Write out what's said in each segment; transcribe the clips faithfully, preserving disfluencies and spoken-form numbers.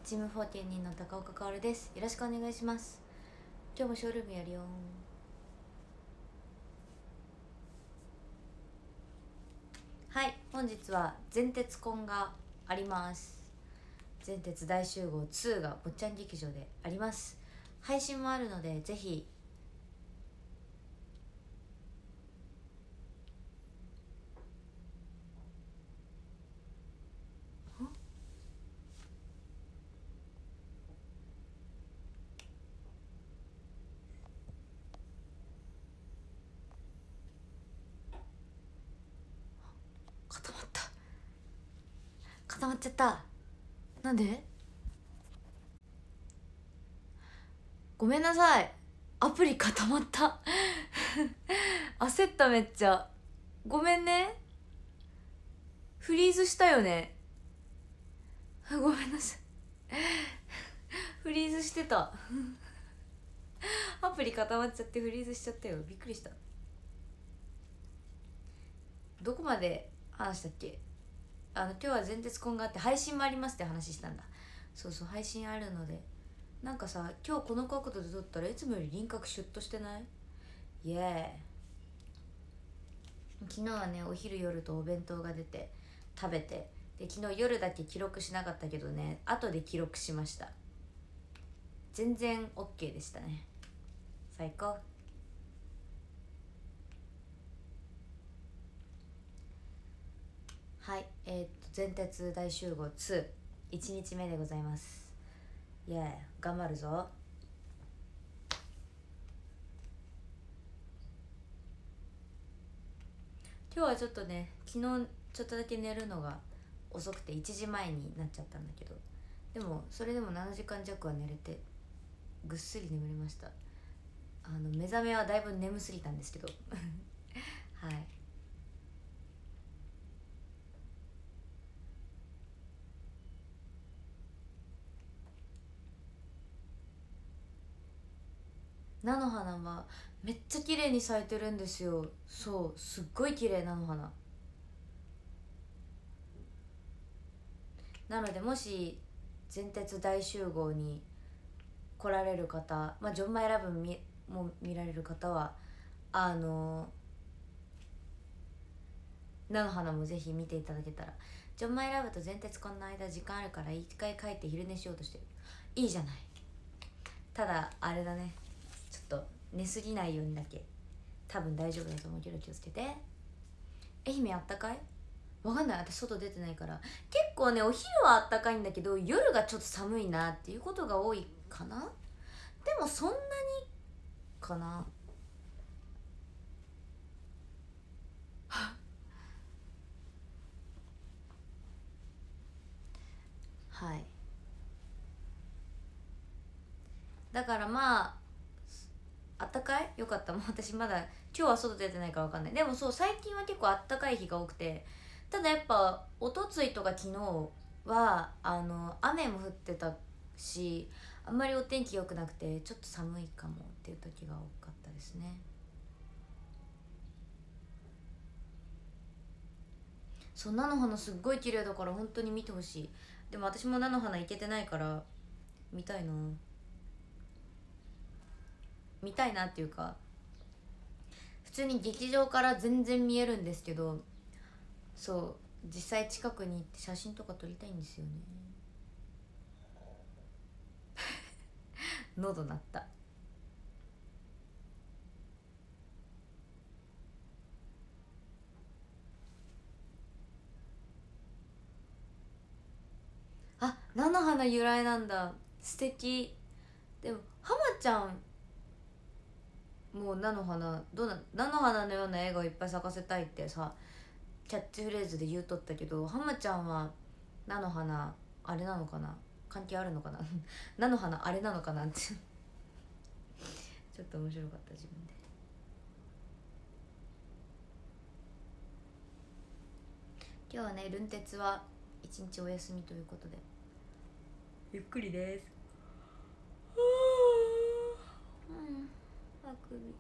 チームフォーティーにの高岡かおるです。よろしくお願いします。今日もショールームやるよ。はい、本日は全鉄コンがあります。全鉄大集合ツーが坊ちゃん劇場であります。配信もあるのでぜひ固まった固まっちゃった。なんで？ごめんなさい、アプリ固まった焦った。めっちゃごめんね。フリーズしたよね。ごめんなさいフリーズしてたアプリ固まっちゃってフリーズしちゃったよ。びっくりした。どこまで話したっけ？あの今日は全鉄コンがあって配信もありますって話したんだ。そうそう、配信あるので。なんかさ、今日この角度で撮ったらいつもより輪郭シュッとしてない？イエーイ。昨日はね、お昼夜とお弁当が出て食べて、で昨日夜だけ記録しなかったけどね、後で記録しました。全然 OK でしたね。最高。はい、えー、っと全鉄大集合ツー いちにちめでございます。イエーイ、頑張るぞ。今日はちょっとね、昨日ちょっとだけ寝るのが遅くていちじまえになっちゃったんだけど、でもそれでもななじかん弱は寝れてぐっすり眠れました。あの目覚めはだいぶ眠すぎたんですけどはい。菜の花はめっちゃ綺麗に咲いてるんですよ。そう、すっごい綺麗。菜の花なので、もし全鉄大集合に来られる方、まあ、ジョンマイラブみも見られる方はあの菜の花もぜひ見ていただけたら。ジョンマイラブと全鉄こんな間時間あるから一回帰って昼寝しようとしてる。いいじゃない。ただあれだね、ちょっと寝すぎないようにだけ。多分大丈夫だと思うけど気をつけて。愛媛あったかい？わかんない、私外出てないから。結構ね、お昼はあったかいんだけど夜がちょっと寒いなっていうことが多いかな。でもそんなにかな。はい。だからまああったかい？よかった。もう私まだ今日は外出てないからわかんない。でもそう、最近は結構あったかい日が多くて、ただやっぱおとついとか昨日はあの雨も降ってたし、あんまりお天気良くなくてちょっと寒いかもっていう時が多かったですね。そう、菜の花すっごい綺麗だから本当に見てほしい。でも私も菜の花行けてないから見たいな。見たいなっていうか、普通に劇場から全然見えるんですけど、そう、実際近くに行って写真とか撮りたいんですよね。喉鳴った。あ、菜の花由来なんだ。素敵。でも浜ちゃんもう菜の花どうな、菜の花のような絵がいっぱい咲かせたいってさ、キャッチフレーズで言うとったけど、浜ちゃんは菜の花あれなのかな、関係あるのかな菜の花あれなのかなってちょっと面白かった自分で。今日はね、ルン鉄は一日お休みということでゆっくりです。うん、あくび。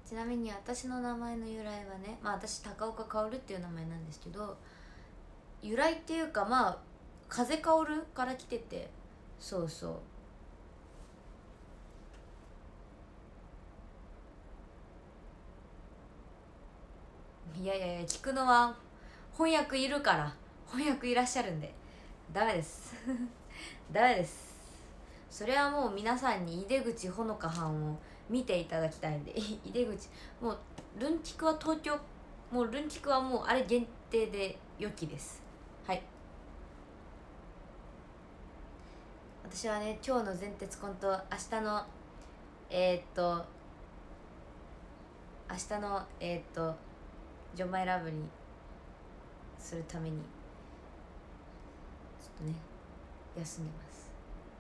ちなみに私の名前の由来はね、まあ私高岡薫っていう名前なんですけど、由来っていうかまあ風薫から来てて、そうそう。いやいやいや、聞くのは翻訳いるから、翻訳いらっしゃるんでダメですダメです。それはもう皆さんに井出口ほのか藩を見ていただきたいんで井出口、もうルンティクは東京、もうルンティクはもうあれ限定で良きです。はい。私はね、今日の全鉄コンと明日のえー、っと明日のえー、っとジョンマイラブにするためにちょっとね休んでます。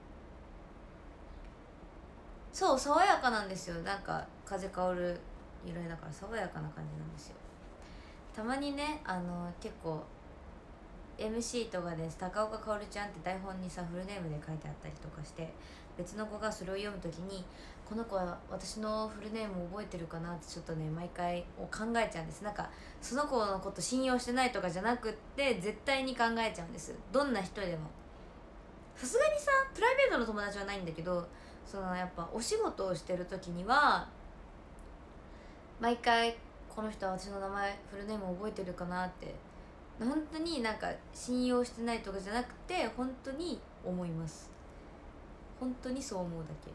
そう爽やかなんですよ。なんか風香る由来だから爽やかな感じなんですよ。たまにね、あの結構 エムシー とかで高岡薫ちゃんって台本にさフルネームで書いてあったりとかして、別の子がそれを読むときにこの子は私のフルネームを覚えてるかなってちょっとね毎回を考えちゃうんです。なんかその子のこと信用してないとかじゃなくって絶対に考えちゃうんです、どんな人でも。さすがにさプライベートの友達はないんだけど、そのやっぱお仕事をしてる時には毎回この人は私の名前フルネーム覚えてるかなって、本当になんか信用してないとかじゃなくて本当に思います。本当にそう思うだけ。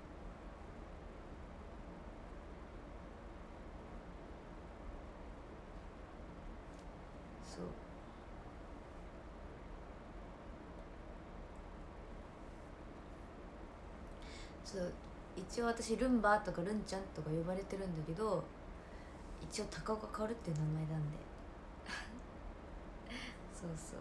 そうそう。一応私ルンバとかルンちゃんとか呼ばれてるんだけど、一応高岡薫っていう名前なんでそうそう。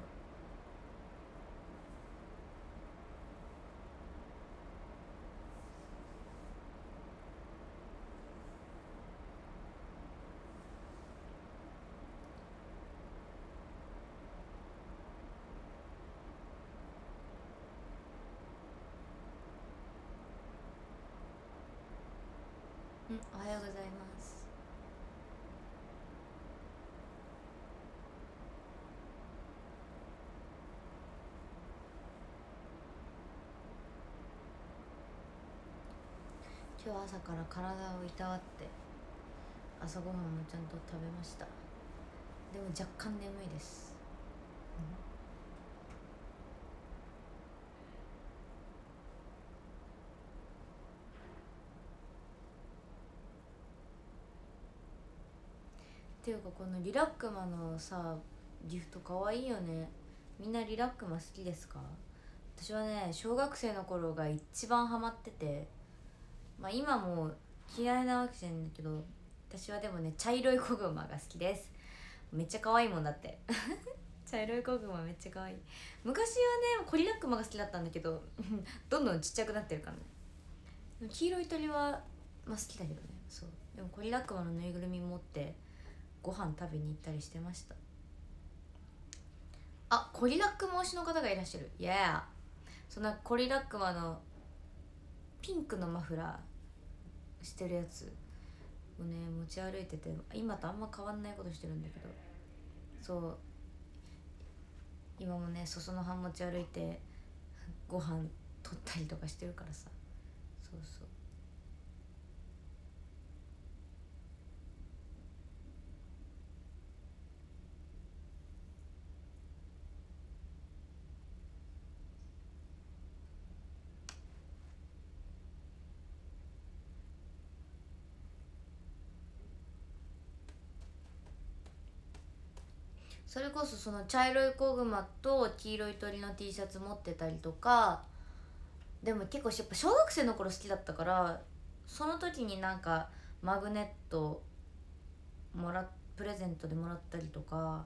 うん、おはようございます。今日朝から体をいたわって朝ごはんもちゃんと食べました。でも若干眠いです、っていうかこのリラックマのさギフトかわいいよね。みんなリラックマ好きですか？私はね小学生の頃が一番ハマってて、まあ今も嫌いなわけじゃないんだけど、私はでもね茶色い子グマが好きです。めっちゃ可愛いもんだって茶色い子グマめっちゃ可愛い。昔はねコリラックマが好きだったんだけどどんどんちっちゃくなってるからね。黄色い鳥はまあ好きだけどね。そうでもコリラックマのぬいぐるみ持ってご飯食べに行ったりしてました。あ、コリラックマ推しの方がいらっしゃる。いや、そんなコリラックマのピンクのマフラーしてるやつをね持ち歩いてて、今とあんま変わんないことしてるんだけど、そう今もね裾の葉持ち歩いてご飯取ったりとかしてるからさ。そうそう。それこそその茶色い子グマと黄色い鳥の T シャツ持ってたりとか、でも結構やっぱ小学生の頃好きだったから、その時になんかマグネットもらプレゼントでもらったりとか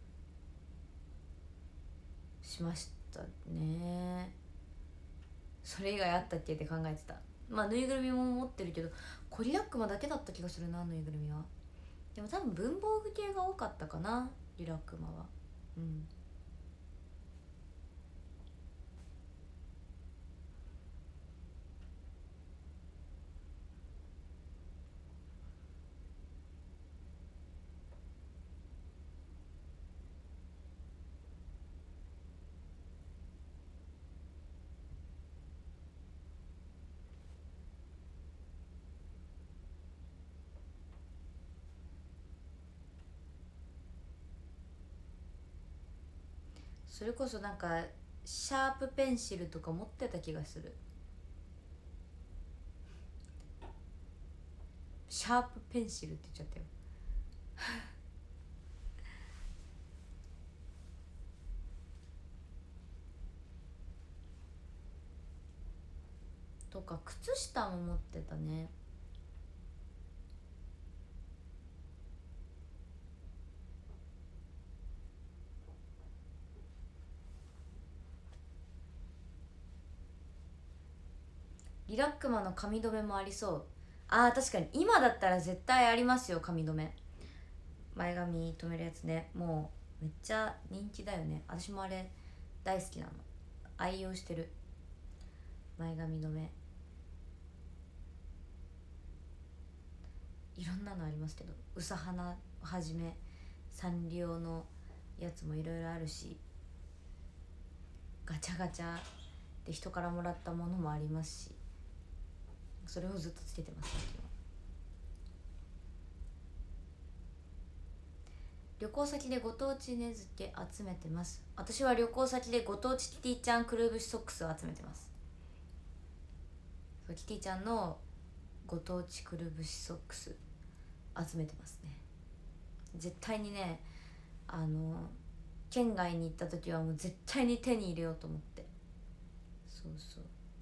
しましたね。それ以外あったっけって考えてた。まあぬいぐるみも持ってるけどコリラックマだけだった気がするな、ぬいぐるみは。でも多分文房具系が多かったかな、リラックマは。うん。 それこそなんかシャープペンシルとか持ってた気がする。シャープペンシルって言っちゃったよとか靴下も持ってたね。リラックマの髪留めもありそう。あー確かに今だったら絶対ありますよ、髪留め。前髪留めるやつね、もうめっちゃ人気だよね。私もあれ大好きなの、愛用してる。前髪留めいろんなのありますけど、うさはなはじめサンリオのやつもいろいろあるし、ガチャガチャで人からもらったものもありますし、それをずっとつけてます。旅行先でご当地根付け集めてます。私は旅行先でご当地キティちゃんくるぶしソックスを集めてます。そう、キティちゃんのご当地くるぶしソックス集めてますね。絶対にね、あの県外に行った時はもう絶対に手に入れようと思って。そうそう、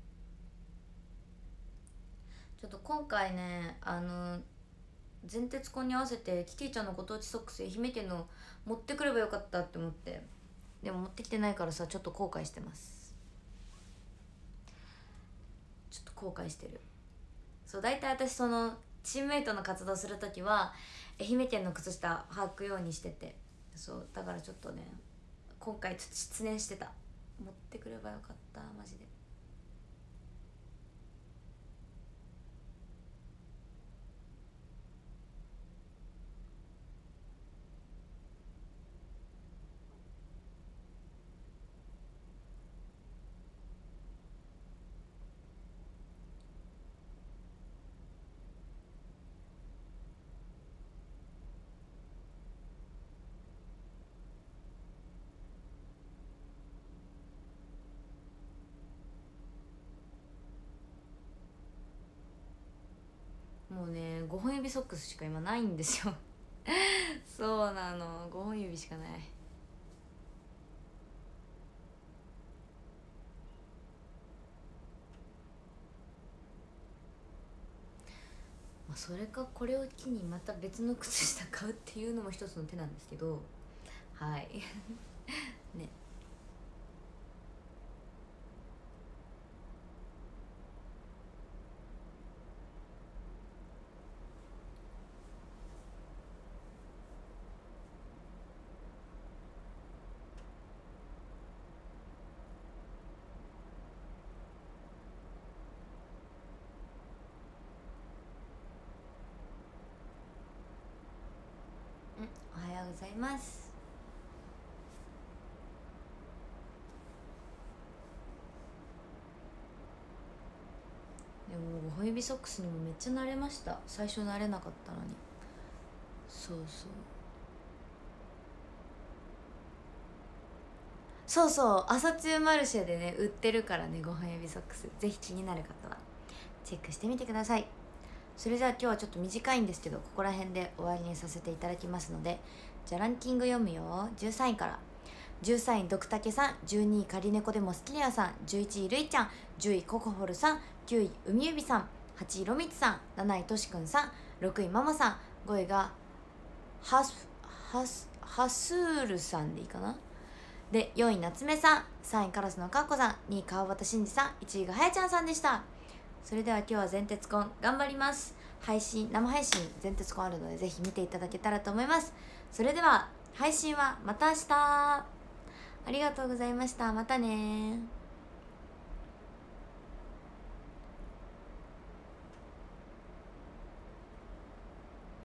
ちょっと今回ね、あの全鉄コンに合わせてキティちゃんのご当地ソックス愛媛県の持ってくればよかったって思って、でも持ってきてないからさ、ちょっと後悔してます。ちょっと後悔してる。そう、大体私そのチームメイトの活動する時は愛媛県の靴下履くようにしてて、そうだからちょっとね、今回ちょっと失念してた。持ってくればよかった、マジで。もうね、ごほん指ソックスしか今ないんですよそうなの、ごほん指しかない。まあ、それかこれを機にまた別の靴下買うっていうのも一つの手なんですけど、はいね。おはようございます。でもごほん指ソックスにもめっちゃ慣れました。最初慣れなかったのに。そうそうそうそう、朝露マルシェでね売ってるからね、ごほん指ソックス、ぜひ気になる方はチェックしてみてください。それじゃあ今日はちょっと短いんですけど、ここら辺で終わりにさせていただきますので、じゃあランキング読むよ。じゅうさんいから。じゅうさんいドクタケさん、じゅうにいカリネコでも好きなやさん、じゅういちいルイちゃん、じゅういココホルさん、きゅうい海指さん、はちいロミツさん、なないとしくんさん、ろくいママさん、ごいがハスハスハスールさんでいいかな。でよんい夏目さん、さんいカラスのかっこさん、にい川端真司さん、いちいがはやちゃんさんでした。それでは今日は全鉄コン頑張ります。配信生配信全鉄コンあるのでぜひ見ていただけたらと思います。それでは配信はまた明日。ありがとうございました。またね。